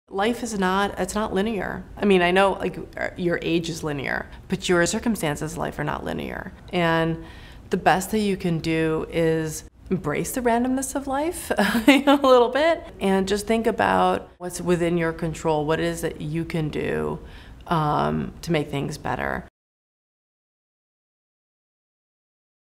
Life is not, it's not linear. I mean, I know like your age is linear, but your circumstances in life are not linear. And the best that you can do is embrace the randomness of life a little bit and just think about what's within your control, what it is that you can do to make things better.